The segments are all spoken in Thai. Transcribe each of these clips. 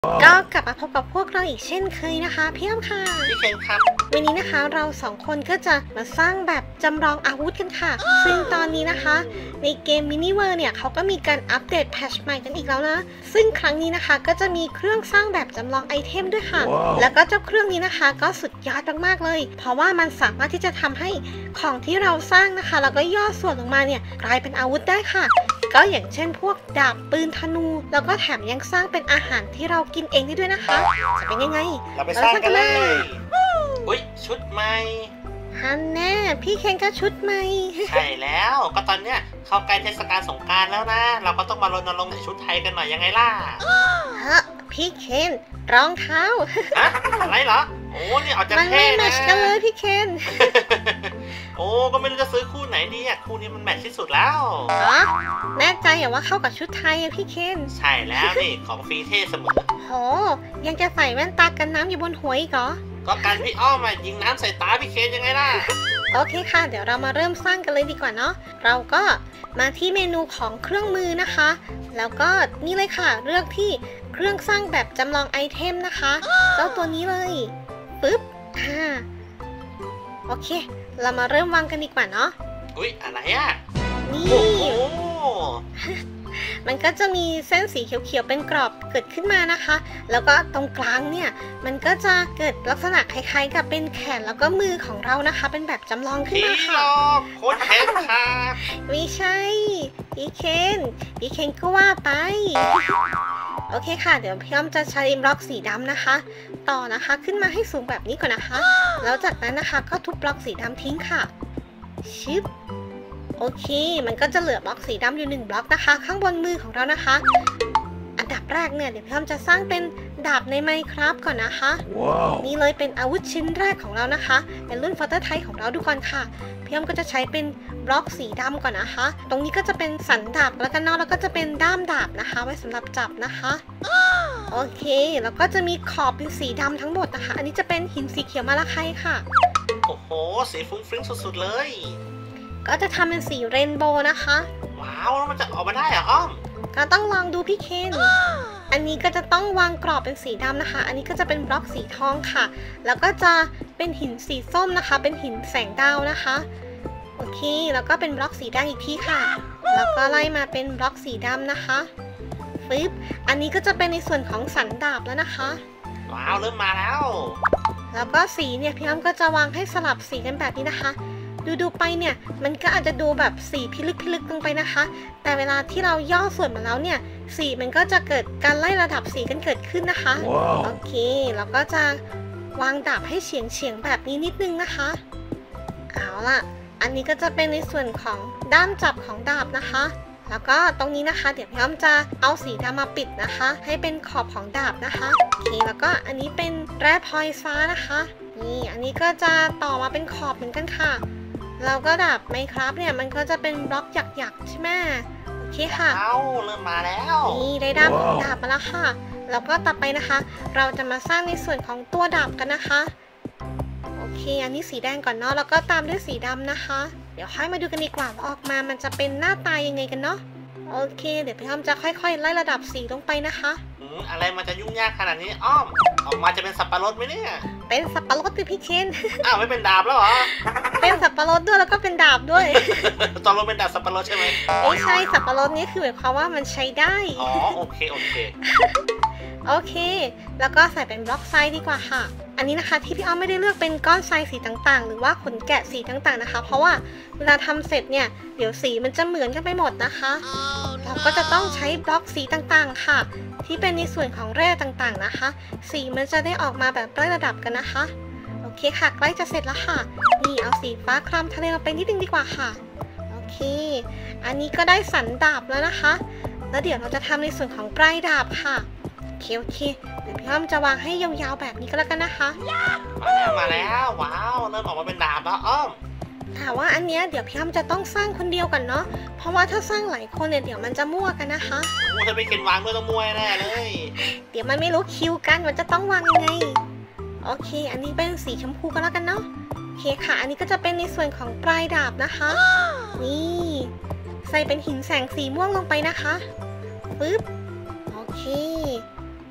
ก็กลับมาพบกับพวกเราอีกเช่นเคยนะคะพี่อ้อมค่ะพี่เคนครับวันนี้นะคะเราสองคนก็จะมาสร้างแบบจำลองอาวุธกันค่ะซึ่งตอนนี้นะคะในเกมมินิเวิร์เนี่ยเขาก็มีการอัปเดตแพทช์ใหม่กันอีกแล้วนะซึ่งครั้งนี้นะคะก็จะมีเครื่องสร้างแบบจำลองไอเทมด้วยค่ะ แล้วก็เจ้าเครื่องนี้นะคะก็สุดยอดมากๆเลยเพราะว่ามันสามารถที่จะทำให้ของที่เราสร้างนะคะแล้วก็ย่อส่วนลงมาเนี่ยกลายเป็นอาวุธได้ค่ะก็อย่างเช่นพวกดาบปืนธนูแล้วก็แถมยังสร้างเป็นอาหารที่เรากินเองได้ด้วยนะคะจะเป็นยังไงเราไปสร้างกันเลยอุ้ยชุดใหม่ฮันแน่พี่เคนก็ชุดใหม่ใช่แล้วก็ตอนเนี้ยเข้าใกล้เทศกาลสงกรานต์แล้วนะเราก็ต้องมารณรงค์ใส่ชุดไทยกันหน่อยยังไงล่ะฮะพี่เคนรองเท้าฮะอะไรเหรอโอ้นี่เอาจะมันไม่แมทช์กันเลยพี่เคนโอ้ก็ไม่รู้จะซื้อคู่ไหนดีอ่ะคู่นี้มันแมทช์ที่สุดแล้วอ๋อแน่ใจอย่าว่าเข้ากับชุดไทยอะพี่เคนใช่แล้วนี่ของฟรีเท่เสมอโหยังจะใส่แว่นตากันน้ำอยู่บนหัวอีกเหรอก็การพี่อ้อมมายิงน้ำใส่ตาพี่เคนยังไงล่ะโอเคค่ะเดี๋ยวเรามาเริ่มสร้างกันเลยดีกว่าเนาะเราก็มาที่เมนูของเครื่องมือนะคะแล้วก็นี่เลยค่ะเลือกที่เครื่องสร้างแบบจำลองไอเทมนะคะเจ้าตัวนี้เลยปึ๊บโอเคเรามาเริ่มวางกันดีกว่าเนาะอุ๊ยอะไรอ่ะนี่มันก็จะมีเส้นสีเขียวๆเป็นกรอบเกิดขึ้นมานะคะแล้วก็ตรงกลางเนี่ยมันก็จะเกิดลักษณะคล้ายๆกับเป็นแขนแล้วก็มือของเรานะคะเป็นแบบจำลองขึ้นมาค่ะโคตรเท่ค่ะไม่ใช่พี่เคนก็ว่าไปโอเคค่ะเดี๋ยวพี่อ้อมจะใช้บล็อกสีดำนะคะต่อนะคะขึ้นมาให้สูงแบบนี้ก่อนนะคะแล้วจากนั้นนะคะก็ทุบบล็อกสีดำทิ้งค่ะชิปโอเคมันก็จะเหลือบล็อกสีดำอยู่1บล็อกนะคะข้างบนมือของเรานะคะอันดับแรกเนี่ยเดี๋ยวพี่อ้อมจะสร้างเป็นดาบใน Minecraft ก่อนนะคะ wow. นี่เลยเป็นอาวุธชิ้นแรกของเรานะคะเป็นรุ่นฟอเตอร์ไทป์ของเราทุกคนค่ะพี่อ้อมก็จะใช้เป็นบล็อกสีดำก่อนนะคะตรงนี้ก็จะเป็นสันดาบแล้วก็นอกแล้วก็จะเป็นด้ามดาบนะคะไว้สำหรับจับนะคะโอเคแล้วก็จะมีขอบเป็นสีดำทั้งหมดนะคะอันนี้จะเป็นหินสีเขียวมะละไคค่ะโอ้โหสีฟุ้งฟริ้งสุดๆเลยก็จะทำเป็นสีเรนโบว์นะคะว้าวแล้วมันจะออกมาได้เหรออ้อมก็ต้องลองดูพี่เคนอันนี้ก็จะต้องวางกรอบเป็นสีดำนะคะอันนี้ก็จะเป็นบล็อกสีทองค่ะแล้วก็จะเป็นหินสีส้มนะคะเป็นหินแสงดาวนะคะโอเคแล้วก็เป็นบล็อกสีแดงอีกทีค่ะแล้วก็ไล่มาเป็นบล็อกสีดำนะคะปึ๊บอันนี้ก็จะเป็นในส่วนของสันดาบแล้วนะคะว้าวเริ่มมาแล้วแล้วก็สีเนี่ยพี่อ้ำก็จะวางให้สลับสีกันแบบนี้นะคะดูไปเนี่ยมันก็อาจจะดูแบบสีพิลึกลงไปนะคะแต่เวลาที่เราย่อส่วนมาแล้วเนี่ยสีมันก็จะเกิดการไล่ระดับสีกันเกิดขึ้นนะคะ wow. โอเคเราก็จะวางดาบให้เฉียงแบบนี้นิดนึงนะคะเอาล่ะอันนี้ก็จะเป็นในส่วนของด้ามจับของดาบนะคะแล้วก็ตรงนี้นะคะเดี๋ยวพี่อ้อมจะเอาสีดำมาปิดนะคะให้เป็นขอบของดาบนะคะโอเคแล้วก็อันนี้เป็นแร่พลอยฟ้านะคะนี่อันนี้ก็จะต่อมาเป็นขอบเหมือนกันค่ะเราก็ดาบไมค์ครับเนี่ยมันก็จะเป็นบล็อกหยักๆใช่ไหมโอเคค่ะเริ่มมาแล้วนี่ได้ด้ามของดาบมาแล้วค่ะแล้วก็ต่อไปนะคะเราจะมาสร้างในส่วนของตัวดาบกันนะคะโอเคอันนี้สีแดงก่อนเนาะแล้วก็ตามด้วยสีดำนะคะเดี๋ยวค่อยมาดูกันดีกว่าว่าออกมามันจะเป็นหน้าตายังไงกันเนาะโอเคเดี๋ยวพี่อ้อมจะค่อยๆไล่ระดับสีลงไปนะคะอะไรมันจะยุ่งยากขนาดนี้อ้อมออกมาจะเป็นสับปะรดไหมเนี่ยเป็นสับปะรดดิพี่เคนอ้าวไม่เป็นดาบแล้วเหรอเป็นสับปะรดด้วยแล้วก็เป็นดาบด้วยตอนเราเป็นดาบสับปะรดใช่ไหมไม่ใช่สับปะรดนี่คือหมายความว่ามันใช้ได้อ๋อโอเคโอเคแล้วก็ใส่เป็นบล็อกไซส์ดีกว่าค่ะอันนี้นะคะที่พี่อ้อมไม่ได้เลือกเป็นก้อนทรายสีต่างๆหรือว่าขนแกะสีต่างๆนะคะเพราะว่าเวลาทำเสร็จเนี่ยเดี๋ยวสีมันจะเหมือนกันไปหมดนะคะเราก็จะต้องใช้บล็อกสีต่างๆค่ะที่เป็นในส่วนของแร่ต่างๆนะคะสีมันจะได้ออกมาแบบไล่ระดับกันนะคะโอเคค่ะใกล้จะเสร็จแล้วค่ะนี่เอาสีฟ้าคล้ำทะเลลงไปนิดนึงดีกว่าค่ะโอเคอันนี้ก็ได้สันดาบแล้วนะคะแล้วเดี๋ยวเราจะทำในส่วนของปลายดาบค่ะโอเคเดี๋ยวพี่อ้อมจะวางให้ยาวๆแบบนี้ก็แล้วกันนะคะมาแล้วว้าวเริ่มออกมาเป็นดาบแล้วอ้อมแต่ว่าอันเนี้ยเดี๋ยวพี่อ้อมจะต้องสร้างคนเดียวกันเนาะเพราะว่าถ้าสร้างหลายคนเนี่ยเดี๋ยวมันจะมั่วกันนะคะถ้าไปเก็นวางด้วยต้องมั่วแน่เลยเดี๋ยวมันไม่รู้คิวกันมันจะต้องวางยังไงโอเคอันนี้เป็นสีชมพูก็แล้วกันเนาะโอเคค่ะอันนี้ก็จะเป็นในส่วนของปลายดาบนะคะนี่ใส่เป็นหินแสงสีม่วงลงไปนะคะปึ๊บโอเค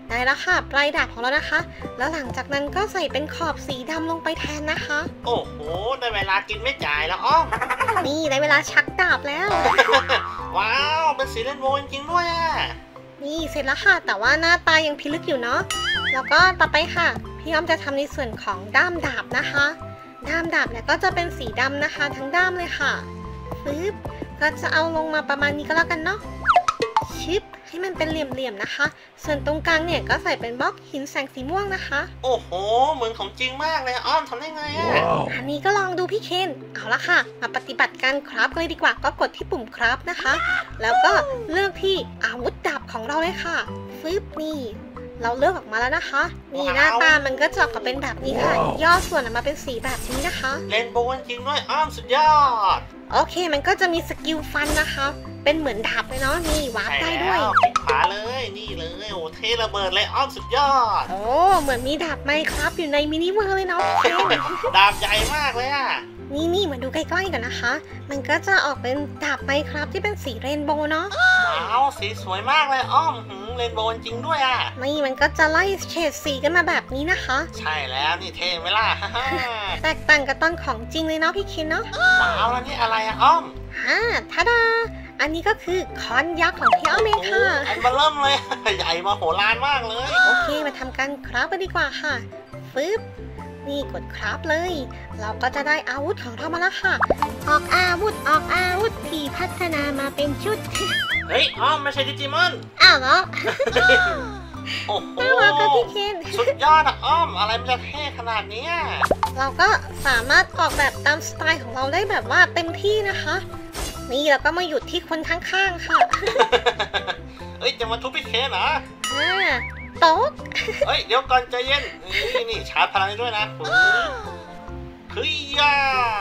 ได้แล้วค่ะปลายดาบของเรานะคะ แล้วหลังจากนั้นก็ใส่เป็นขอบสีดำลงไปแทนนะคะโอ้โหได้เวลากินไม่จ่ายแล้วอ้อมนี่ได้เวลาชักดาบแล้วว้าวเป็นสีเรนโบว์จริงๆด้วยอ่ะนี่เสร็จแล้วค่ะ แต่ว่าหน้าตายังพิลึกอยู่เนาะแล้วก็ต่อไปค่ะพี่อ้อมจะทำในส่วนของด้ามดาบนะคะด้ามดาบเนี่ยก็จะเป็นสีดำนะคะทั้งด้ามเลยค่ะปึ๊บก็จะเอาลงมาประมาณนี้ก็แล้วกันเนาะชิปให้มันเป็นเหลี่ยมๆนะคะ ส่วนตรงกลางเนี่ยก็ใส่เป็นบล็อกหินแสงสีม่วงนะคะโอ้โหเหมือนของจริงมากเลยอ้อมทำได้ไงอ่ะอันนี้ก็ลองดูพี่เคนเอาละค่ะมาปฏิบัติการคราฟกันเลยดีกว่าก็กดที่ปุ่มคราฟนะคะ แล้วก็เลือกที่อาวุธดาบของเราเลยค่ะฟึบนี่เราเลือกออกมาแล้วนะคะนี่หน้าตามันก็จะออกมาเป็นแบบนี้ค่ะย่อส่วนออกมาเป็นสีแบบนี้นะคะเรนโบว์จริงๆด้วยอ้อมสุดยอดโอเคมันก็จะมีสกิลฟันนะคะเป็นเหมือนดาบเลยเนาะนี่วาร์ปได้ด้วยคลิกขวาเลยนี่เลยโอ้เทระเบิดเลยอ้อมสุดยอดโอ้เหมือนมีดาบไมค์ครับอยู่ในมินิเวิร์เลยเนาะพี่เคนดาบใหญ่มากเลยอ่ะนี่มาดูใกล้ๆกันนะคะ มันก็จะออกเป็นดาบไมค์ครับที่เป็นสีเรนโบว์เนาะว้าวสีสวยมากเลยอ้อมเรนโบว์จริงด้วยอ่ะนี่มันก็จะไล่เฉดสีกันมาแบบนี้นะคะใช่แล้วนี่เท่ไหมล่ะแตกต่างกับตอนของจริงเลยเนาะพี่คินเนาะว้าวแล้วนี่อะไรอะอ้อมทาดา อันนี้ก็คือค้อนยักษ์ของพี่อ้อมเองค่ะอันเบอร์เริ่มเลย ใหญ่มาโหฬารมากเลยโอเคมาทำการคราฟกันดีกว่าค่ะฟึบนี่กดคราฟเลย เราก็จะได้อาวุธของเรามาแล้วค่ะ ออกอาวุธที่พัฒนามาเป็นชุดเฮ้ยอ้อมไม่ใช่ดิจิมอนอ้าวเหรอโอ้โหน่ารักกับพี่เคนสุดยอดอะอ้อมอะไรมันจะเท่ขนาดเนี้ยเราก็สามารถออกแบบตามสไตล์ของเราได้แบบว่าเต็มที่นะคะ นี่เราก็มาหยุดที่คนข้างๆค่ะเฮ้ยจะมาทุบพี่เคนเหรอโต๊ะเฮ้ยเดี๋ยวก่อนใจเย็นนี่ชาร์จพลังด้วยนะเฮ้ยย่า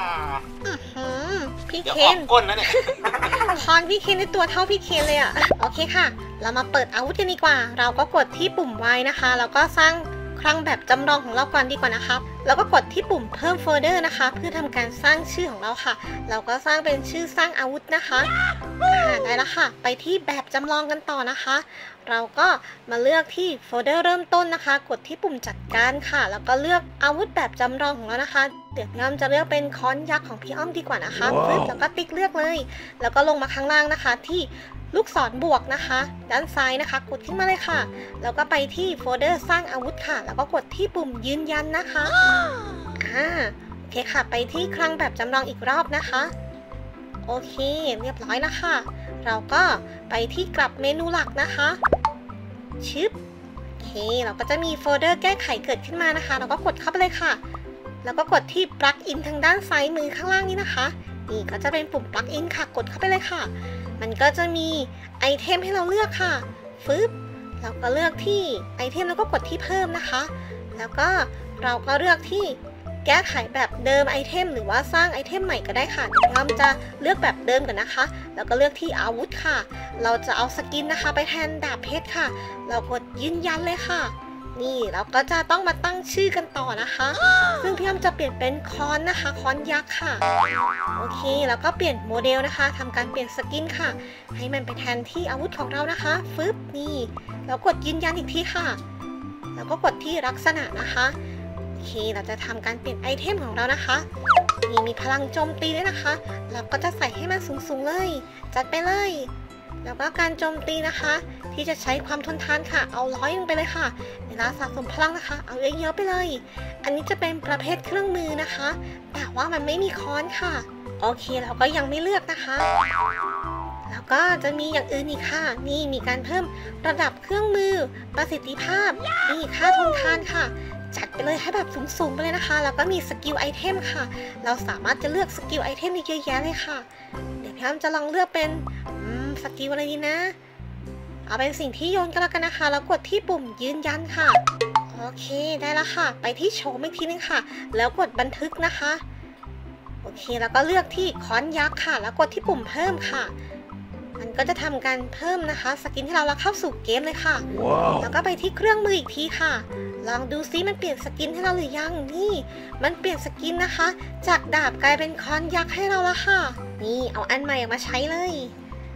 พี่เดี๋ยวเคออกนก้นนะเนี่ยคอนพี่เคนในตัวเท่าพี่เคนเลยอะโอเคค่ะ เรามาเปิดอาวุธกันดีกว่า เราก็กดที่ปุ่ม Y นะคะแล้วก็สร้างคลังแบบจำลองของเราก่อนดีกว่านะครับแล้วก็กดที่ปุ่มเพิ่มโฟลเดอร์นะคะ เพื่อทำการสร้างชื่อของเราค่ะ เราก็สร้างเป็นชื่อสร้างอาวุธนะคะได้แล้วค่ะ ไปที่แบบจำลองกันต่อนะคะ เราก็มาเลือกที่โฟลเดอร์เริ่มต้นนะคะ กดที่ปุ่มจัดการค่ะ แล้วก็เลือกอาวุธแบบจำลองของเรานะคะ เดี๋ยวพี่อ้อมจะเลือกเป็นค้อนยักษ์ของพี่อ้อมดีกว่านะคะปึ๊บแล้วก็ติ๊กเลือกเลย แล้วก็ลงมาข้างล่างนะคะที่ลูกศรบวกนะคะ ด้านซ้ายนะคะ กดขึ้นมาเลยค่ะ แล้วก็ไปที่โฟลเดอร์สร้างอาวุธค่ะ แล้วก็กดที่ปุ่มยืนยันนะคะโอเคค่ะ ไปที่คลังแบบจำลองอีกรอบนะคะ โอเค เรียบร้อยแล้วค่ะ เราก็ไปที่กลับเมนูหลักนะคะชึบโอเค เราก็จะมีโฟลเดอร์แก้ไขเกิดขึ้นมานะคะ เราก็กดเข้าไปเลยค่ะ แล้วก็กดที่ plug in ทางด้านซ้ายมือข้างล่างนี้นะคะ นี่ก็จะเป็นปุ่ม plug in ค่ะ กดเข้าไปเลยค่ะ มันก็จะมีไอเทมให้เราเลือกค่ะฟึบเราก็เลือกที่ไอเทมแล้วก็กดที่เพิ่มนะคะ แล้วก็เราก็เลือกที่แก้ไขแบบเดิมไอเทมหรือว่าสร้างไอเทมใหม่ก็ได้ค่ะเดี๋ยวเราจะเลือกแบบเดิมก่อนนะคะ แล้วก็เลือกที่อาวุธค่ะ เราจะเอาสกินนะคะไปแทนดาบเพชรค่ะ เรากดยืนยันเลยค่ะ นี่เราก็จะต้องมาตั้งชื่อกันต่อนะคะ ซึ่งพี่อ้อมจะเปลี่ยนเป็นค้อนนะคะค้อนยักษ์ค่ะโอเคแล้วก็เปลี่ยนโมเดลนะคะทำการเปลี่ยนสกินค่ะ ให้มันไปแทนที่อาวุธของเรานะคะฟึบนี่แล้วกดยืนยันอีกทีค่ะ แล้วก็กดที่ลักษณะนะคะโอเคเราจะทำการเปลี่ยนไอเทมของเรานะคะนี่มีพลังโจมตีด้วยนะคะเราก็จะใส่ให้มันสูงๆเลยจัดไปเลยแล้วก็การโจมตีนะคะ ที่จะใช้ความทนทานค่ะเอา100ลงไปเลยค่ะเวลาสะสมพลังนะคะเอาเยอะๆไปเลยอันนี้จะเป็นประเภทเครื่องมือนะคะ แต่ว่ามันไม่มีค้อนค่ะโอเคเราก็ยังไม่เลือกนะคะแล้วก็จะมีอย่างอื่นอีกค่ะนี่มีการเพิ่มระดับเครื่องมือประสิทธิภาพนี่ค่าทนทานค่ะจัดไปเลยให้แบบสูงๆไปเลยนะคะแล้วก็มีสกิลไอเทมค่ะเราสามารถจะเลือกสกิลไอเทมได้เยอะแยะเลยค่ะเดี๋ยวพี่อ้ำจะลองเลือกเป็นสกิลอะไรดีนะเอาเป็นสิ่งที่โยนก็แล้วกันนะคะแล้วกดที่ปุ่มยืนยันค่ะโอเคได้แล้วค่ะไปที่โชว์อีกทีนึงค่ะแล้วกดบันทึกนะคะโอเคแล้วก็เลือกที่ค้อนยักษ์ค่ะแล้วกดที่ปุ่มเพิ่มค่ะมันก็จะทำการเพิ่มนะคะสกินที่เราเข้าสู่เกมเลยค่ะ wow. แล้วก็ไปที่เครื่องมืออีกทีค่ะลองดูซิมันเปลี่ยนสกินให้เราหรือยังนี่มันเปลี่ยนสกินนะคะจากดาบกลายเป็นค้อนยักษ์ให้เราแล้วค่ะนี่เอาอันใหม่ออกมาใช้เลย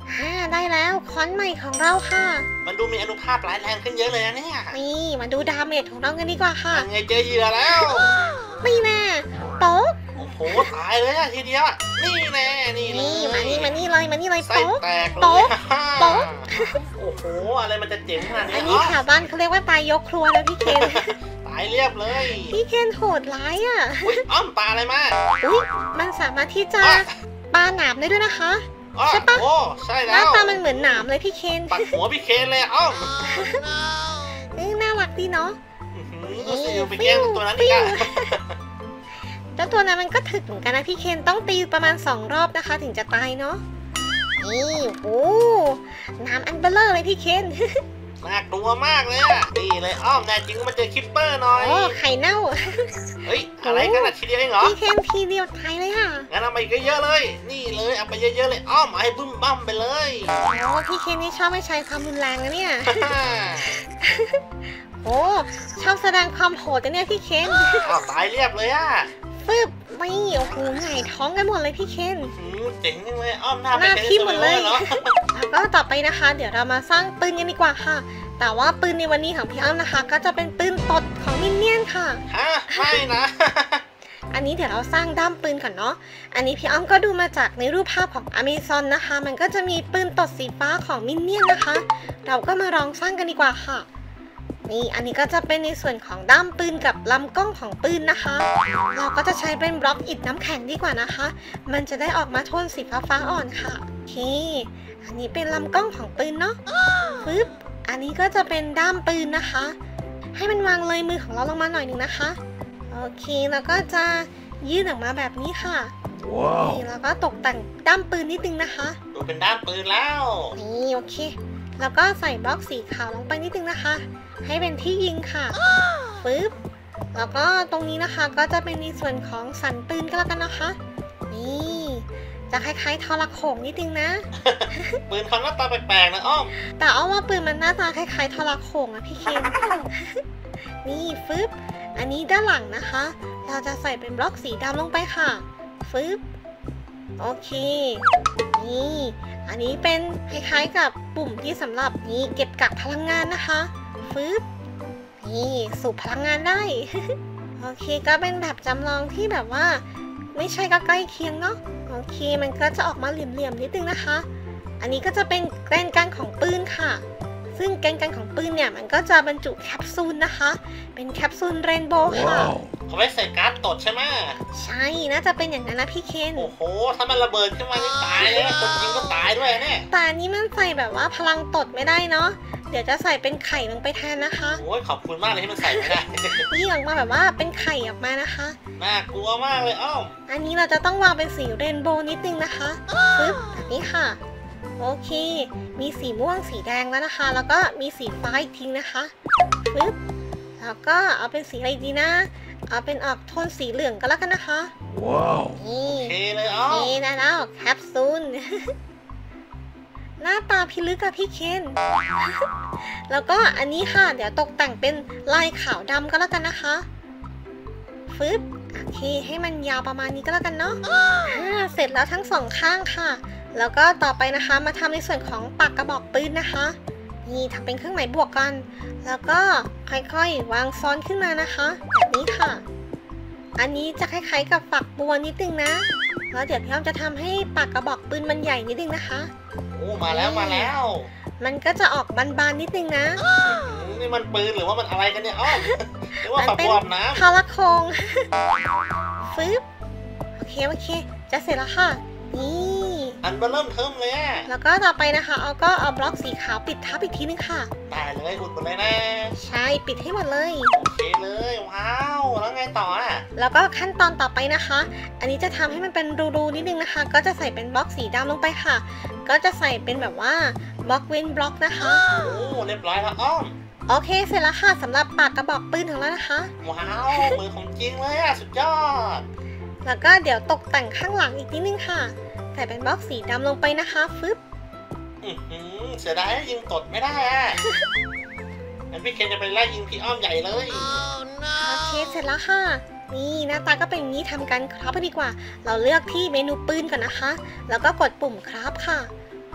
ได้แล้วค้อนใหม่ของเราค่ะมันดูมีอานุภาพร้ายแรงขึ้นเยอะเลยนะเนี่ยนี่มาดูดาเมจของเรากันดีกว่าค่ะยังไงเจอเหยื่อแล้วไม่แน่โป๊กโอ้โหตายเลยอะทีเดียวอะนี่แน่นี่เลยนี่มานี่เลยไส้โป๊กแตกเลยโป๊ะโป๊ะโอ้โหอะไรมันจะเจ๋งขนาดนี้อันนี้แถวบ้านเขาเรียกว่าตายยกครัวนะพี่เคนตายเรียบเลยพี่เคนโหดร้ายอ่ะอุ้ยอ้อมปลาอะไรมาอุ้ยมันสามารถที่จะปาหนามได้ด้วยนะคะอ๋อใช่ปะโอ้ใช่หแล้น้าว ตามันเหมือนหนามเลยพี่เคนปัดหัวพี่เคนเลยอ้อมน่ารักดีเนาะก็สิไปแกล้งตัวนั้นอีกอะเจ้าตัวนั้นมันก็ถึกเหมือนกันนะพี่เคนต้องตีประมาณ2รอบนะคะ ถึงจะตายเนาะนี่โอ้น้ำอันเบลเลอร์เลยพี่เคนน่ากลัวมากเลยอะนี่เลยอ้อมแน่จริงก็มาเจอคิปเปอร์หน่อยโอ้ไข่เน่าเฮ้ยอะไรกันอะทีเดียวเองเหรอพี่เคนทีเดียวตายเลยค่ะงั้นเอาไปอีกเยอะๆเลย นี่เลยเอาไปเยอะๆเลยอ้อมเอาให้บึ้มบั้มไปเลยโอ้พี่เคนนี่ชอบไม่ใช้ความรุนแรงนะเนี่ย โอ้ชอบแสดงความโหดนะเนี่ยพี่เคนอ้าวตายเรียบเลยอะฟึบไม่โอ้โหหงายท้องกันหมดเลยพี่เคนเจ๋งจังเลยอ้อมหน้าหน้าทิ่มหมดเลยเหรอแล้วก็ต่อไปนะคะ เดี๋ยวเรามาสร้างปืนกันดีกว่าค่ะ แต่ว่าปืนในวันนี้ของพี่อ้ำนะคะ ก็จะเป็นปืนตดของมินเนี่ยนค่ะฮะไม่นะอันนี้เดี๋ยวเราสร้างด้ามปืนก่อนเนาะ อันนี้พี่อ้อมก็ดูมาจากในรูปภาพของ Amazon นะคะ มันก็จะมีปืนตดสีฟ้าของมินเนี่ยนนะคะ เราก็มาลองสร้างกันดีกว่าค่ะ นี่อันนี้ก็จะเป็นในส่วนของด้ามปืนกับลำกล้องของปืนนะคะ เราก็จะใช้เป็นบล็อกอิฐน้ำแข็งดีกว่านะคะ มันจะได้ออกมาโทนสีฟ้าอ่อนค่ะ โอเค อันนี้เป็นลำกล้องของปืนเนาะปึ๊บ อันนี้ก็จะเป็นด้ามปืนนะคะ ให้มันวางเลยมือของเราลงมาหน่อยหนึ่งนะคะ โอเคแล้วก็จะยื่นออกมาแบบนี้ค่ะ นี่แล้วก็ตกแต่งด้ามปืนนิดนึงนะคะดูเป็นด้ามปืนแล้วนี่โอเค แล้วก็ใส่บล็อกสีขาวลงไปนิดนึงนะคะ ให้เป็นที่ยิงค่ะปึ๊บ แล้วก็ตรงนี้นะคะก็จะเป็นในส่วนของสันปืนก็แล้วกันนะคะ นี่จะคล้ายๆทรโขงนิดนึงนะปืนเขาหน้าตาแปลกๆนะอ้อมแต่เอาว่าปืนมันหน้าตาคล้ายๆทรโขงอะพี่เคน นี่ฟึบ อันนี้ด้านหลังนะคะ เราจะใส่เป็นบล็อกสีดำลงไปค่ะ ฟึบ โอเค นี่ อันนี้เป็นคล้ายๆกับปุ่มที่สำหรับนี่เก็บกักพลังงานนะคะ ฟึบ นี่สูบพลังงานได้ โอเคก็เป็นแบบจำลองที่แบบว่า ไม่ใช่ก็ใกล้เคียงเนาะ โอเคมันก็จะออกมาเหลี่ยมๆนิดนึงนะคะ อันนี้ก็จะเป็นแกนกลางของปืนค่ะ ซึ่งแกนกลางของปืนเนี่ยมันก็จะบรรจุแคปซูลนะคะ เป็นแคปซูลเรนโบว์ค่ะเขาไว้ใส่การ์ดตดใช่ไหมใช่ น่าจะเป็นอย่างนั้นนะพี่เคนโอ้โห ถ้ามันระเบิดขึ้นมานี่ตายเลยคนยิงก็ตายด้วยเนี่ยแต่อันนี้มันใส่แบบว่าพลังตดไม่ได้เนาะ เดี๋ยวจะใส่เป็นไข่ลงไปแทนนะคะโอ้ยขอบคุณมากเลยที่มันใส่ไม่ได้ยี่ออกมาแบบว่าเป็นไข่ออกมานะคะน่ากลัวมากเลยอ้อมอันนี้เราจะต้องวางเป็นสีเรนโบว์นิดนึงนะคะปึ๊บแบบนี้ค่ะ โอเค มีสีม่วงสีแดงแล้วนะคะ แล้วก็มีสีฟ้าอีกทีนะคะปึ๊บแล้วก็เอาเป็นสีอะไรดีนะ เอาเป็นออกโทนสีเหลืองก็แล้วกันนะคะว้าวนี่โอเคเลยอ้อโอเคมได้แล้วแคปซูล หน้าตาพิลึกอะพี่เคน แล้วก็อันนี้ค่ะ เดี๋ยวตกแต่งเป็นลายขาวดำก็แล้วกันนะคะฟึบโอเคให้มันยาวประมาณนี้ก็แล้วกันเนาะเสร็จแล้วทั้งสองข้างค่ะ แล้วก็ต่อไปนะคะมาทำในส่วนของปากกระบอกปืนนะคะ นี่ทำเป็นเครื่องหมายบวกกัน แล้วก็ค่อยๆวางซ้อนขึ้นมานะคะแบบนี้ค่ะ อันนี้จะคล้ายๆกับฝักบัวนิดนึงนะ แล้วเดี๋ยวพี่อ้อมจะทำให้ปากกระบอกปืนมันใหญ่นิดนึงนะคะโอ้มาแล้วมาแล้วมันก็จะออกบานๆนิดนึงนะนี่มันปืนหรือว่ามันอะไรกันเนี่ยอ้อมหรือว่าฝักเป็นบวมน้ทรโคง ฟึบโอเค จะเสร็จแล้วค่ะ นี่ำอันเบอร์เริ่มเทิมเลยอะแล้วก็ต่อไปนะคะเอาบล็อกสีขาวปิดทับอีกทีนึงค่ะตายเลยอุดหมดเลยนะใช่ปิดให้หมดเลยโอเคเลยว้าวแล้วไงต่ออ่ะแล้วก็ขั้นตอนต่อไปนะคะ อันนี้จะทำให้มันเป็นรูๆนิดนึงนะคะ ก็จะใส่เป็นบล็อกสีดำลงไปค่ะ ก็จะใส่เป็นแบบว่าบล็อกเว้นบล็อกนะคะโอ้เรียบร้อยแล้วอ้อมโอเคเสร็จแล้วค่ะสำหรับปากกระบอกปืนของเรานะคะว้าวมือของจริงเลยอ่ะสุดยอดแล้วก็เดี๋ยวตกแต่งข้างหลังอีกนิดนึงค่ะ ใส่เป็นบล็อกสีดำลงไปนะคะ ฟึบเสียดายยิงตดไม่ได้อ่ะงั้นพี่เคนจะไปไล่ยิงพี่อ้อมใหญ่เลยโอเคเสร็จแล้วค่ะ นี่หน้าตาก็เป็นอย่างนี้ทำกันครับไปดีกว่า เราเลือกที่เมนูปืนก่อนนะคะ แล้วก็กดปุ่มครับค่ะ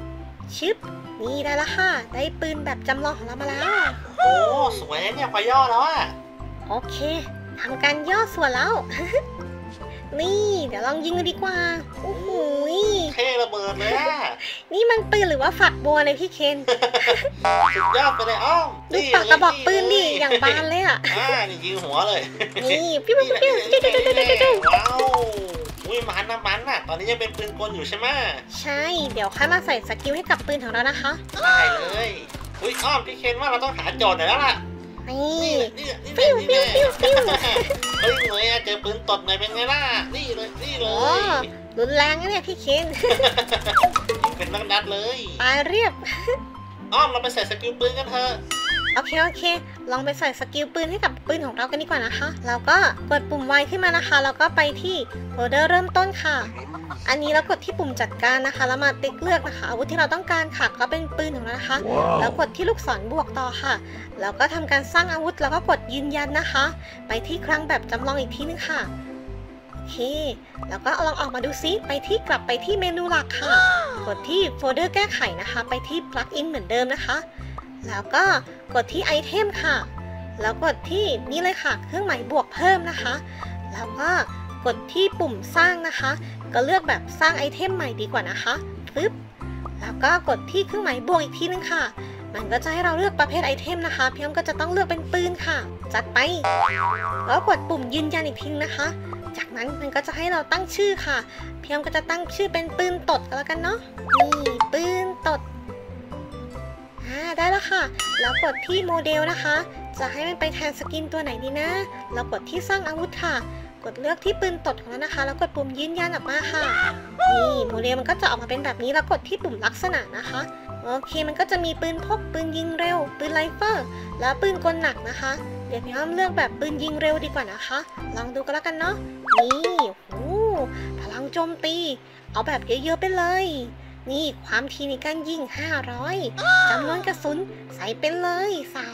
ชึบนี่ได้ละค่ะได้ปืนแบบจำลองของเรามาแล้วโอ้สวยเนี่ยพอย่อแล้วอะโอเคทำการย่อส่วนแล้ว นี่เดี๋ยวลองยิงกันดีกว่าโอ้โหเท่ระเบิดเลยอะนี่มันปืนหรือว่าฝักบัวเลยพี่เคนสุดยอดไปเลยอ้อมดูปากกระบอกปืนดิอย่างบานเลยอ่ะนี่ยิงหัวเลยนี่ปิ้วปิ้วปิ้วปิ้วปิ้วปิ้วปิ้วปิ้วว้าวอุ้ยมันน่ะตอนนี้ยังเป็นปืนกลอยู่ใช่ไหมใช่เดี๋ยวค่อยมาใส่สกิลให้กับปืนของเรานะคะได้เลยอุ้ยอ้อมพี่เคนว่าเราต้องหาโจทย์หน่อยแล้วล่ะนี่นี่ปิ้วปิ้วปิ้วปิ้วเฮ้ยเลยเจอปืนตดหน่อยเป็นไงล่ะนี่เลยนี่เลโอ้ยรุนแรงนะเนี่ยพี่เคนยิงเป็นนัดเลยตายเรียบอ้อมเราไปใส่สกิลปืนกันเถอะโอเคลองไปใส่สกิลปืนให้กับปืนของเรากันดีกว่านะคะเราก็กดปุ่ม Y ขึ้นมานะคะแล้วก็ไปที่โฟลเดอร์เริ่มต้นค่ะอันนี้เรากดที่ปุ่มจัดการนะคะแล้วมาติ๊กเลือกนะคะอาวุธที่เราต้องการค่ะก็เป็นปืนของเรานะคะ แล้วกดที่ลูกศรบวกต่อค่ะแล้วก็ทำการสร้างอาวุธแล้วก็กดยืนยันนะคะ ไปที่ครั้งแบบจำลองอีกทีนึงค่ะโอเคแล้วก็ลองออกมาดูซิกลับไปที่เมนูหลักค่ะกดที่โฟลเดอร์แก้ไขนะคะไปที่ plugin เหมือนเดิมนะคะแล้วก็กดที่ไอเทมค่ะแล้วกดที่นี่เลยค่ะเครื่องหมายบวกเพิ่มนะคะแล้วก็กดที่ปุ่มสร้างนะคะก็เลือกแบบสร้างไอเทมใหม่ดีกว่านะคะปึ๊บแล้วก็กดที่เครื่องหมายบวกอีกทีนึงค่ะมันก็จะให้เราเลือกประเภทไอเทมนะคะพี่อ้อมก็จะต้องเลือกเป็นปืนค่ะจัดไปแล้วกดปุ่มยืนยันอีกทีนะคะจากนั้นมันก็จะให้เราตั้งชื่อค่ะพี่อ้อมก็จะตั้งชื่อเป็นปืนตดก็แล้วกันเนาะนี่ปืนตดได้แล้วค่ะแล้วกดที่โมเดลนะคะจะให้มันไปแทนสกินตัวไหนดีนะเรากดที่สร้างอาวุธค่ะกดเลือกที่ปืนตดของเรานะคะแล้วกดปุ่มยืนยันออกมาค่ะนี่โมเดลมันก็จะออกมาเป็นแบบนี้แล้วกดที่ปุ่มลักษณะนะคะโอเคมันก็จะมีปืนพกปืนยิงเร็วปืนไรเฟิลแล้วปืนกลหนักนะคะเดี๋ยวพี่อ้อมเลือกแบบปืนยิงเร็วดีกว่านะคะลองดูกันแล้วกันเนาะนี่โอ้พลังโจมตีเอาแบบเยอะๆไปเลยนี่ความถี่ในการยิง500จำนวนกระสุนใส่เป็นเลย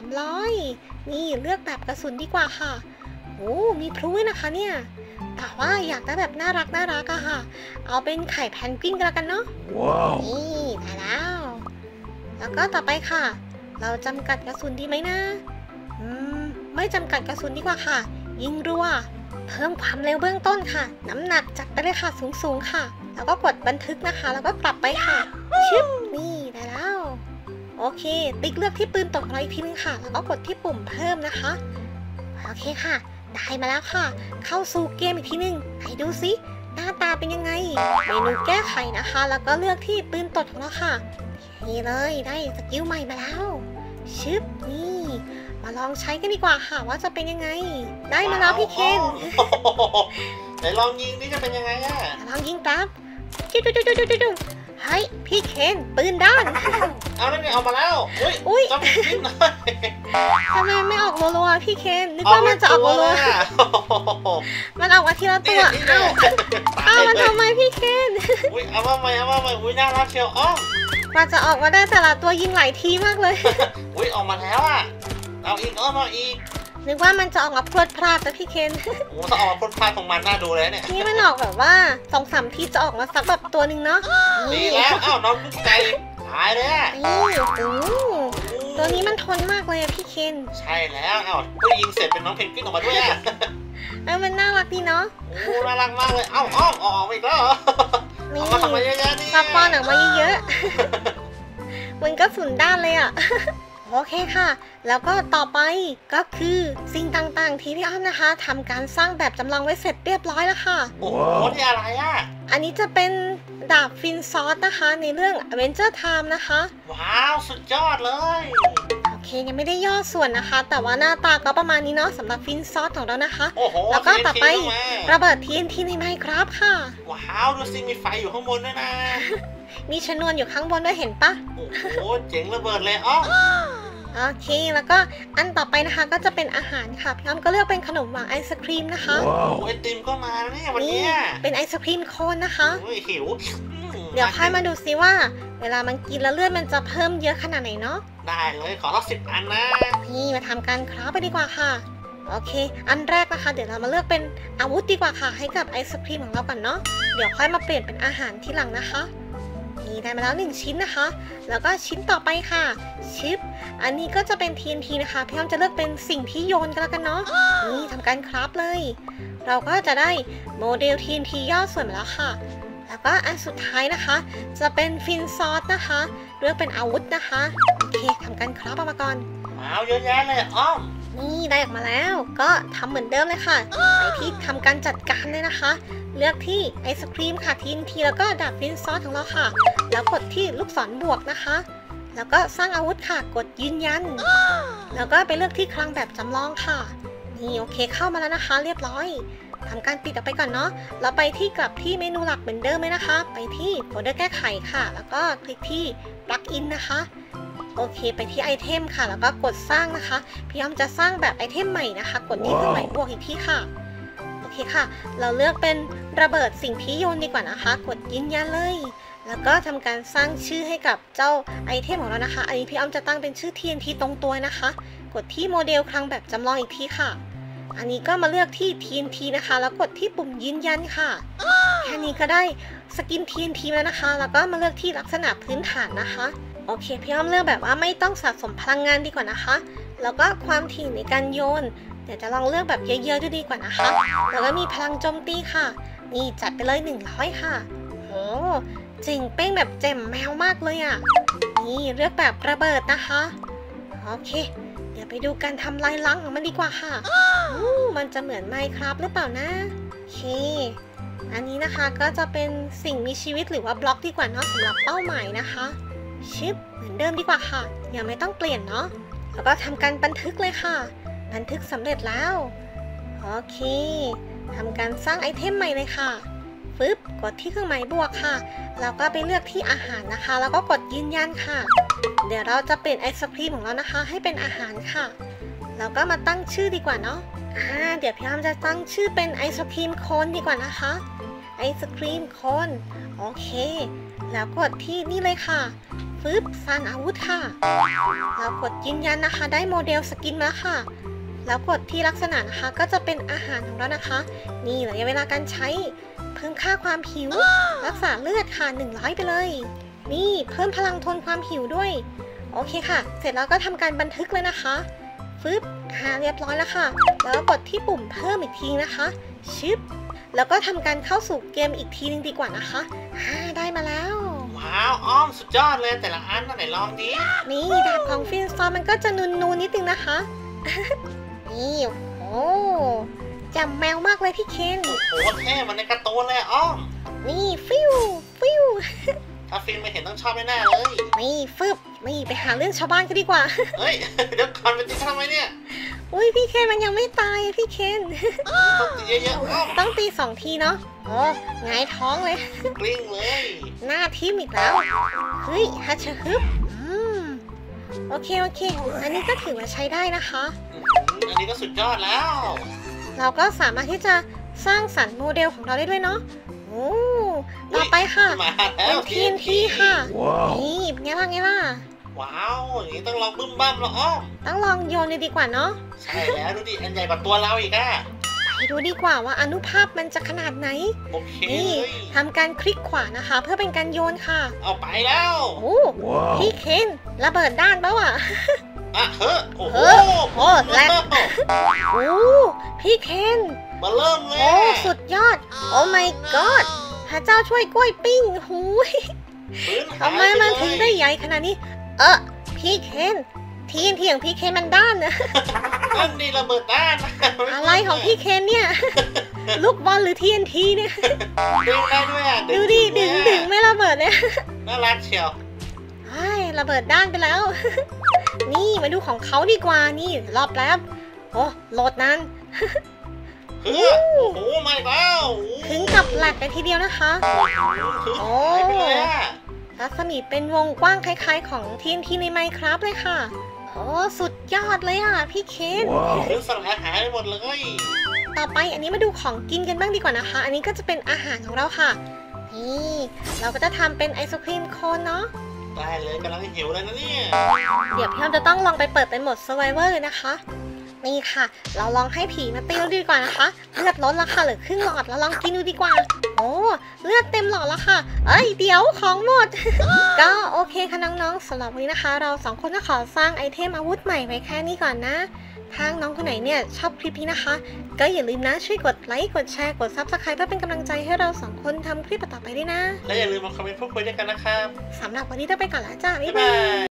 300นี่เลือกแบบกระสุนดีกว่าค่ะโอ้มีพลุด้วยนะคะเนี่ยแต่ว่าอยากได้แบบน่ารักอะค่ะเอาเป็นไข่แพนกวินกันแล้วกันเนาะว้าวนี่ได้แล้วก็ต่อไปค่ะเราจำกัดกระสุนดีไหมนะไม่จำกัดกระสุนดีกว่าค่ะยิงรัวเพิ่มความเร็วเบื้องต้นค่ะน้ำหนักจัดไปเลยค่ะสูงค่ะแล้วก็กดบันทึกนะคะแล้วก็กลับไปค่ะชึบนี่ได้แล้วโอเคติ๊กเลือกที่ปืนตกเราอีกทีนึงค่ะแล้วก็กดที่ปุ่มเพิ่มนะคะโอเคค่ะได้มาแล้วค่ะเข้าสู่เกมอีกทีนึงไหนดูซิหน้าตาเป็นยังไงเมนูแก้ไขนะคะแล้วก็เลือกที่ปืนตดของเราค่ะนี่เลยได้สกิลใหม่มาแล้วชึบนี่มาลองใช้กันดีกว่าค่ะว่าจะเป็นยังไงได้มาแล้วพี่เคนไหนลองยิงนี่จะเป็นยังไงอะลองยิงปั๊บจุ๊เฮ้ยพี่เคนปืนด้านเอาแล้วเนี่ยเอามาแล้วอุ้ยต้องยิงหน่อยทำไมไม่ออกรัวๆพี่เคนนึกว่ามันจะออกรัวๆมันออกมาทีละตัวเอามันทำไมพี่เคนอุ้ยเอามาใหม่อุ้ยน่ารักเชียวอ้อมมันจะออกมาได้แต่ละตัวยิงหลายทีมากเลยอุ้ยออกมาแล้วอ่ะเอาอีกอ้อมเอาอีกนึกว่ามันจะออกมาพรวดพลาดแต่พี่เคนโอ้ถ้าออกมาพรวดพลาดของมันน่าดูเลยเนี่ยนี่มันออกแบบว่า2-3 ทีจะออกมาสักแบบตัวหนึ่งเนาะดีแล้วอ้าวน้องลูกไก่ตายเลยอ่ะตัวนี้มันทนมากเลยพี่เคนใช่แล้วอ้าวก็ยิงเสร็จเป็นน้องเพนกวินออกมาด้วยอ่ะมันน่ารักดีเนาะโอ้น่ารักมากเลยอ้าวอ้อมออกอีกแล้วออกมาทำไมเยอะๆนี่ปป้อนออกมาเยอะๆมันก็สุนด้านเลยอ่ะโอเคค่ะแล้วก็ต่อไปก็คือสิ่งต่างๆที่พี่อ้อมนะคะทำการสร้างแบบจำลองไว้เสร็จเรียบร้อยแล้วค่ะโอ้โหนี่อะไรอ่ะอันนี้จะเป็นดาบฟินซอสนะคะในเรื่อง Adventure Time นะคะว้าวสุดยอดเลยโอเคยังไม่ได้ย่อส่วนนะคะแต่ว่าหน้าตาก็ประมาณนี้เนาะสำหรับฟินซอสของเรานะคะแล้วก็ต่อไประเบิด TNT ใน Minecraft ค่ะว้าวดูสิมีไฟอยู่ข้างบนด้วยนะมีชนวนอยู่ข้างบนด้วยเห็นปะโอ้โหเจ๋งระเบิดเลยอ๋อโอเคแล้วก็อันต่อไปนะคะก็จะเป็นอาหารค่ะพี่อ้อมก็เลือกเป็นขนมหวานไอศครีมนะคะไอติมก็มาเนี่ยวันนี้เป็นไอศครีมโคนนะคะหิวเดี๋ยวค่อยมาดูซิว่าเวลามันกินแล้วเลือดมันจะเพิ่มเยอะขนาดไหนเนาะได้เลยขอสัก10 อันนะนี่มาทำการคราฟไปดีกว่าค่ะโอเคอันแรกนะคะเดี๋ยวเรามาเลือกเป็นอาวุธดีกว่าค่ะให้กับไอศครีมของเราก่อนเนาะเดี๋ยวค่อยมาเปลี่ยนเป็นอาหารทีหลังนะคะโอเคนี่ได้มาแล้ว1ชิ้นนะคะ แล้วก็ชิ้นต่อไปค่ะชิปอันนี้ก็จะเป็น TNT นะคะพี่อ้อมจะเลือกเป็นสิ่งที่โยนกันแล้วกันเนาะนี่ทำการคราฟเลยเราก็จะได้โมเดล TNT ย่อส่วนมาแล้วค่ะแล้วก็อันสุดท้ายนะคะจะเป็นฟินซอสนะคะเลือกเป็นอาวุธนะคะโอเคทำการคราฟออกมาก่อนว้าวเยอะแยะเลยอ้อมนี่ได้ออกมาแล้วก็ทำเหมือนเดิมเลยค่ะไปที่ทำการจัดการเลยนะคะเลือกที่ไอศครีมค่ะ TNT แล้วก็ดาบฟินซอสของเราค่ะแล้วกดที่ลูกศรบวกนะคะแล้วก็สร้างอาวุธค่ะกดยืนยันแล้วก็ไปเลือกที่คลังแบบจำลองค่ะนี่โอเคเข้ามาแล้วนะคะเรียบร้อยทำการปิดออกไปก่อนเนาะเราไปที่กลับที่เมนูหลักเหมือนเดิมเลยนะคะไปที่โฟลเดอร์แก้ไขค่ะแล้วก็คลิกที่ปลั๊กอินนะคะโอเคไปที่ไอเทมค่ะแล้วก็กดสร้างนะคะพี่อ้อมจะสร้างแบบไอเทมใหม่นะคะกดที่เครื่องหมายบวกอีกที่ค่ะโอเคค่ะเราเลือกเป็นระเบิดสิ่งที่โยนดีกว่านะคะกดยืนยันเลยแล้วก็ทำการสร้างชื่อให้กับเจ้าไอเทมของเรานะคะอันนี้พี่อ้อมจะตั้งเป็นชื่อ TNT ตรงตัวนะคะกดที่โมเดลคลังแบบจำลองอีกที่ค่ะอันนี้ก็มาเลือกที่ TNT นะคะแล้วกดที่ปุ่มยืนยันค่ะแค่นี้ก็ได้สกิน TNT แล้วนะคะแล้วก็มาเลือกที่ลักษณะพื้นฐานนะคะโอเคพี่อ้อมเลือกแบบว่าไม่ต้องสะสมพลังงานดีกว่านะคะแล้วก็ความถี่ในการโยนเดี๋ยวจะลองเลือกแบบเยอะๆดูดีกว่านะคะแล้วก็มีพลังโจมตีค่ะนี่จัดไปเลย100ค่ะโหเจ๋งเป้งแบบแจ่มแมวมากเลยอ่ะนี่เลือกแบบระเบิดนะคะโอเคเดี๋ยวไปดูการทำลายล้างของมันดีกว่าค่ะมันจะเหมือนไมน์คราฟหรือเปล่านะโอเคอันนี้นะคะก็จะเป็นสิ่งมีชีวิตหรือว่าบล็อกดีกว่าเนาะสำหรับเป้าหมายนะคะชิปเหมือนเดิมดีกว่าค่ะยังไม่ต้องเปลี่ยนเนาะแล้วก็ทำการบันทึกเลยค่ะบันทึกสำเร็จแล้วโอเคทำการสร้างไอเทมใหม่เลยค่ะฟึบกดที่เครื่องหมายบวกค่ะแล้วก็ไปเลือกที่อาหารนะคะแล้วก็กดยืนยันค่ะเดี๋ยวเราจะเปลี่ยนไอศครีมของเรานะคะให้เป็นอาหารค่ะแล้วก็มาตั้งชื่อดีกว่าเนาะเดี๋ยวพี่อ้อมจะตั้งชื่อเป็นไอศครีมโคนดีกว่านะคะไอศครีมโคนโอเคแล้วกดที่นี่เลยค่ะฟึบสร้างอาวุธค่ะแล้วกดยืนยันนะคะได้โมเดลสกินมาค่ะแล้วกดที่ลักษณะนะคะก็จะเป็นอาหารของเรานะคะนี่ระยะเวลาการใช้เพิ่มค่าความหิวรักษาเลือดค่ะ100ไปเลยนี่เพิ่มพลังทนความหิวด้วยโอเคค่ะเสร็จแล้วก็ทำการบันทึกเลยนะคะฟึบเรียบร้อยแล้วค่ะแล้วก็กดที่ปุ่มเพิ่มอีกทีนะคะชึบแล้วก็ทำการเข้าสู่เกมอีกทีนึงดีกว่านะคะได้มาแล้วว้าวอ้อมสุดยอดเลยแต่ละอันไหนลองดินี่ดาบของฟินซอมันก็จะนูนนิดนึงนะคะ นี่โอ้จำแมวมากเลยพี่เคนโอ้โหเท่มันในการ์ตูนเลยอ้อมนี่ฟิวถ้าฟินไม่เห็นต้องชอบแน่ๆเลยนี่ฟึบนี่ไปหาเรื่องชาวบ้านกันดีกว่าเฮ้ยเดี๋ยวก่อนไปตีทำไมเนี่ยอุ้ยพี่เคนมันยังไม่ตายพี่เคนต้องตีเยอะๆต้องตี2ทีเนาะโอ้ไงท้องเลยกลิ้งเลยหน้าทิ่มอีกแล้วเฮ้ยฮัชฮึบโอเคอันนี้ก็ถือว่าใช้ได้นะคะอันนี้ก็สุดยอดแล้วเราก็สามารถที่จะสร้างสรรค์โมเดลของเราได้ด้วยเนาะโอ้ต่อไปค่ะเป็น TNT ค่ะนี่ไงล่ะว้าวอย่างนี้ต้องลองบึ้มบ้ามแล้วอ้อมต้องลองโยนเลยดีกว่าเนาะใช่แล้วดูดิอันใหญ่กว่าตัวเราอีกอะไปดูดีกว่าว่าอนุภาพมันจะขนาดไหนนี่ทำการคลิกขวานะคะเพื่อเป็นการโยนค่ะเอาไปแล้วโอ้พี่เคนระเบิดด้านเปล่าอ่ะเฮ้อโอ้โหแรงโอ้พี่เคนมาเริ่มเลยโอ้สุดยอดโอ้ my god พระเจ้าช่วยกล้วยปิ้งหูยทำไมมันถึงได้ใหญ่ขนาดนี้พี่เคนTNTของพี่เคนมันด้านนะนั่นดีระเบิดด้านอะไรของพี่เคนเนี่ยลูกบอลหรือ TNT เนี่ยดึงได้ด้วยอ่ะดูดิดึงไม่ระเบิดเนี่ยน่ารักเชียวระเบิดด้านไปแล้วนี่มาดูของเขาดีกว่านี่รอบแล้วโอ้โหลดนั้นโอ้โหไม่แล้วถึงกับแหลกกันทีเดียวนะคะโอ้รัศมีเป็นวงกว้างคล้ายๆของ TNT ใน Minecraft เลยค่ะโอ้สุดยอดเลยอ่ะพี่เคนถึงสลายหายไปหมดเลยต่อไปอันนี้มาดูของกินกันบ้างดีกว่านะคะอันนี้ก็จะเป็นอาหารของเราค่ะนี่เราก็จะทำเป็นไอศครีมโคนเนาะได้เลยกำลังหิวเลยนะเนี่ยเดี๋ยวพี่อ้อมจะต้องลองไปเปิดเป็นโหมด Survivor เลยนะคะนี่ค่ะ เราลองให้ผีมาตีเราดีกว่านะคะ เลือดลดแล้วค่ะเหลือครึ่งหลอดแล้วลองกินดูดีกว่า โอ้เลือดเต็มหลอดแล้วค่ะ เอ้ยเดี๋ยวของหมด ก็โอเคค่ะน้องๆสำหรับวันนี้นะคะ เราสองคนก็ขอสร้างไอเทมอาวุธใหม่ไว้แค่นี้ก่อนนะถ้าน้องคนไหนเนี่ยชอบคลิปนี้นะคะ ก็อย่าลืมนะช่วยกดไลค์กดแชร์กด Subscribe เพื่อเป็นกำลังใจให้เราสองคนทำคลิปต่อไปด้วยนะและอย่าลืมมาคอมเมนต์พูดคุยด้วยกันนะครับสำหรับวันนี้ต้องไปก่อนแล้วจ้าบ๊าบ๊าย ยบาบาย ย